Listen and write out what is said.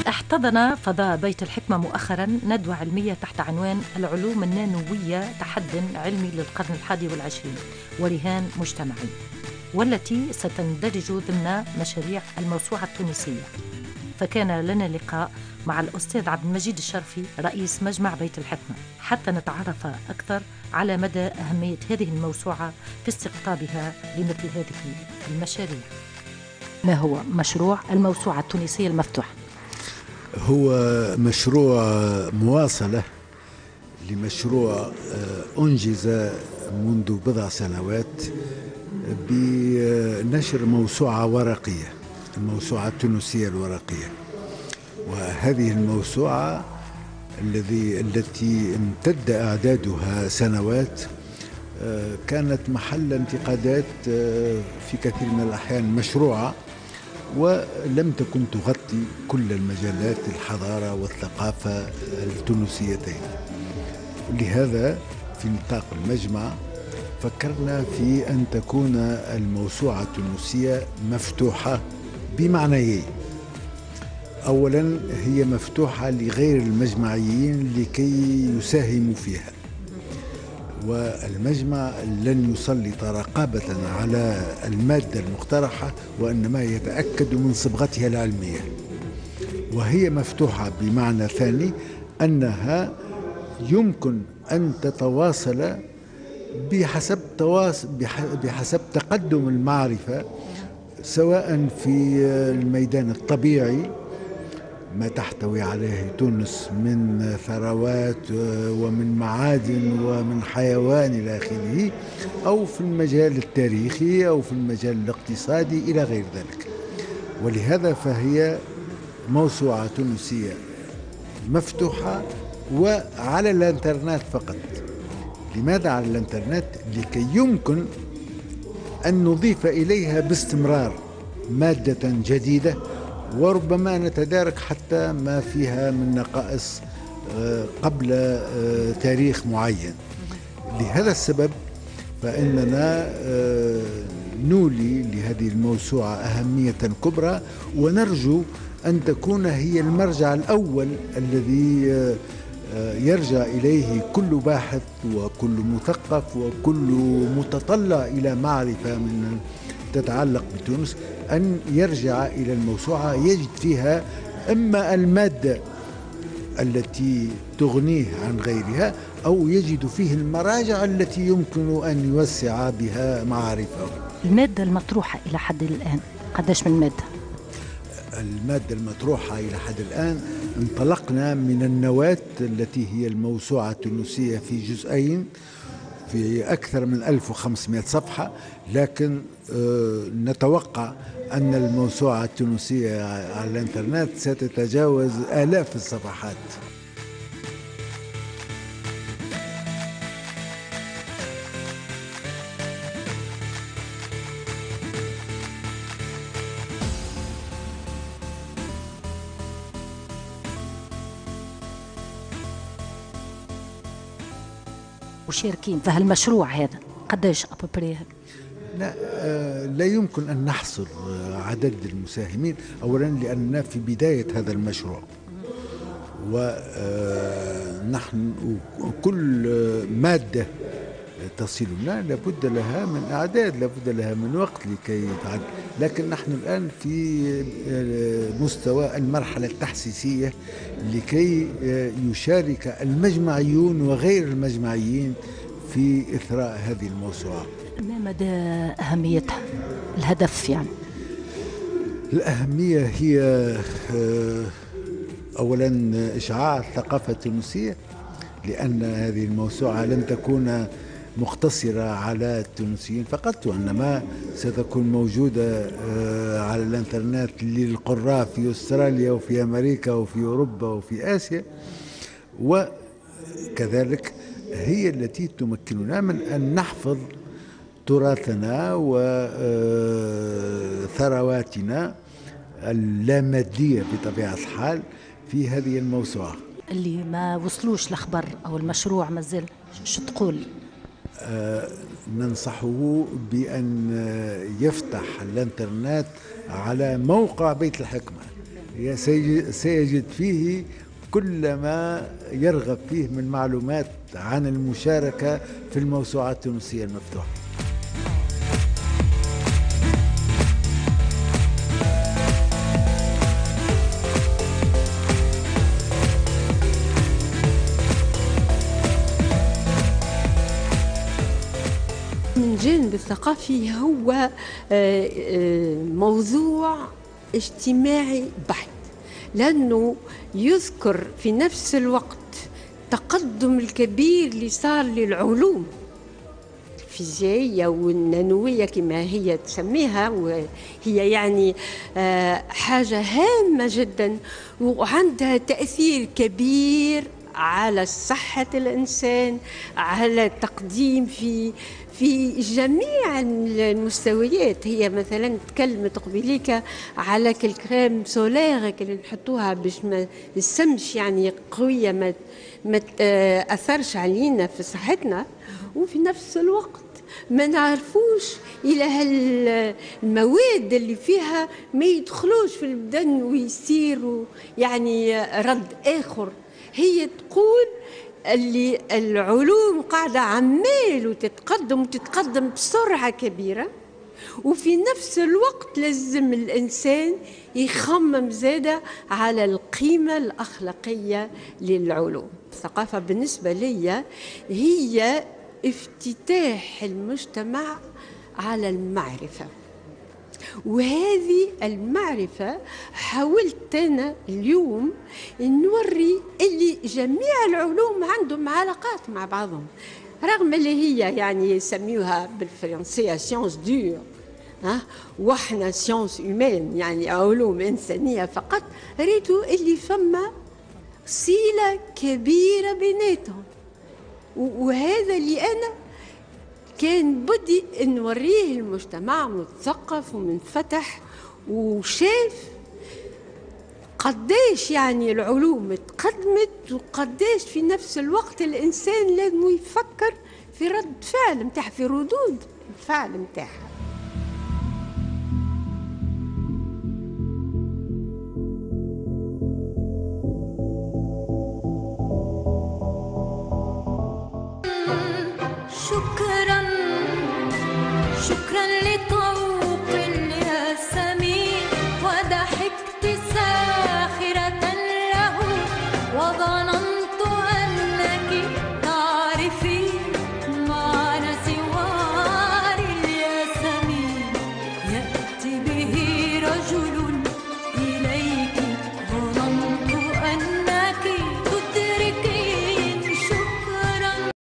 احتضن فضاء بيت الحكمة مؤخرا ندوة علمية تحت عنوان العلوم النانوية تحد علمي للقرن ال21 ورهان مجتمعي، والتي ستندرج ضمن مشاريع الموسوعة التونسية. فكان لنا لقاء مع الأستاذ عبد المجيد الشرفي رئيس مجمع بيت الحكمة حتى نتعرف أكثر على مدى أهمية هذه الموسوعة في استقطابها لمثل هذه المشاريع. ما هو مشروع الموسوعة التونسية المفتوحة؟ هو مشروع مواصلة لمشروع أنجز منذ بضع سنوات بنشر موسوعة ورقية، الموسوعة التونسية الورقية. وهذه الموسوعة التي امتد إعدادها سنوات كانت محل انتقادات في كثير من الأحيان مشروعة، ولم تكن تغطي كل المجالات الحضارة والثقافة التونسيتين. لهذا في نطاق المجمع فكرنا في أن تكون الموسوعة التونسية مفتوحة بمعنيين. أولا هي مفتوحة لغير المجمعيين لكي يساهموا فيها، والمجمع لن يسلط رقابة على المادة المقترحة وإنما يتأكد من صبغتها العلمية. وهي مفتوحة بمعنى ثاني أنها يمكن أن تتواصل بحسب تقدم المعرفة، سواء في الميدان الطبيعي ما تحتوي عليه تونس من ثروات ومن معادن ومن حيوان إلى آخره، أو في المجال التاريخي أو في المجال الاقتصادي إلى غير ذلك. ولهذا فهي موسوعة تونسية مفتوحة وعلى الانترنت فقط. لماذا على الانترنت؟ لكي يمكن أن نضيف إليها باستمرار مادة جديدة، وربما نتدارك حتى ما فيها من نقائص قبل تاريخ معين. لهذا السبب فإننا نولي لهذه الموسوعة أهمية كبرى، ونرجو أن تكون هي المرجع الأول الذي يرجع إليه كل باحث وكل مثقف وكل متطلع إلى معرفة من تتعلق بتونس، أن يرجع إلى الموسوعة يجد فيها إما المادة التي تغنيه عن غيرها، أو يجد فيه المراجع التي يمكن أن يوسع بها معارفه. المادة المطروحة إلى حد الآن قداش من مادة؟ المادة المطروحة إلى حد الآن انطلقنا من النواة التي هي الموسوعة التونسية في جزئين في أكثر من 1500 صفحة، لكن نتوقع أن الموسوعة التونسية على الانترنت ستتجاوز آلاف الصفحات. مشاركين في هالمشروع هذا قداش أبوبري؟ لا يمكن أن نحصر عدد المساهمين، أولا لأننا في بداية هذا المشروع، ونحن كل مادة تصلنا لابد لها من إعداد، لابد لها من وقت لكي تعد. لكن نحن الآن في مستوى المرحلة التحسيسية لكي يشارك المجمعيون وغير المجمعيين في إثراء هذه الموسوعة. ما مدى أهميتها؟ الهدف يعني؟ الأهمية هي أولا إشعاع الثقافة التونسية، لأن هذه الموسوعة لن تكون مقتصرة على التونسيين فقط، وإنما ستكون موجودة على الانترنت للقراء في أستراليا وفي أمريكا وفي أوروبا وفي آسيا. وكذلك هي التي تمكننا من أن نحفظ تراثنا وثرواتنا اللامادية بطبيعة الحال في هذه الموسوعة. اللي ما وصلوش الأخبار أو المشروع مازال شو تقول؟ ننصحه بأن يفتح الانترنت على موقع بيت الحكمة، سيجد فيه كل ما يرغب فيه من معلومات عن المشاركة في الموسوعة التونسية المفتوحة. من الجانب الثقافي هو موضوع اجتماعي بحت، لأنه يذكر في نفس الوقت التقدم الكبير اللي صار للعلوم الفيزيائية والنانوية كما هي تسميها، وهي يعني حاجة هامة جدا وعندها تأثير كبير على صحة الإنسان، على التقديم في جميع المستويات. هي مثلا تكلمت قبيليك على الكريم سولير اللي نحطوها باش ما الشمس يعني قوية ما تأثرش علينا في صحتنا، وفي نفس الوقت ما نعرفوش إلى هالمواد اللي فيها ما يدخلوش في البدن ويصيروا يعني رد آخر. هي تقول اللي العلوم قاعدة عمال وتتقدم بسرعة كبيرة، وفي نفس الوقت لازم الإنسان يخمم زادة على القيمة الأخلاقية للعلوم. الثقافة بالنسبة لي هي افتتاح المجتمع على المعرفة، وهذه المعرفة حاولت أنا اليوم نوري اللي جميع العلوم عندهم علاقات مع بعضهم، رغم اللي هي يعني يسميوها بالفرنسية سيونس دور وإحنا سيونس هيومان يعني علوم إنسانية فقط. ريتوا اللي فما صلة كبيرة بيناتهم، وهذا اللي أنا كان بدي نوريه المجتمع متثقف ومنفتح وشاف قديش يعني العلوم تقدمت، وقديش في نفس الوقت الإنسان لازم يفكر في رد فعل متاعه، في ردود الفعل متاعه.